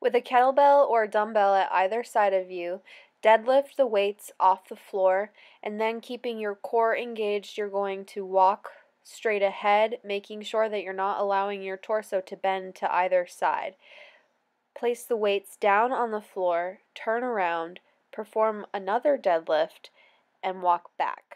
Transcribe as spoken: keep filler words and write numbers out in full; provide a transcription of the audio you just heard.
With a kettlebell or a dumbbell at either side of you, deadlift the weights off the floor, and then keeping your core engaged, you're going to walk straight ahead, making sure that you're not allowing your torso to bend to either side. Place the weights down on the floor, turn around, perform another deadlift, and walk back.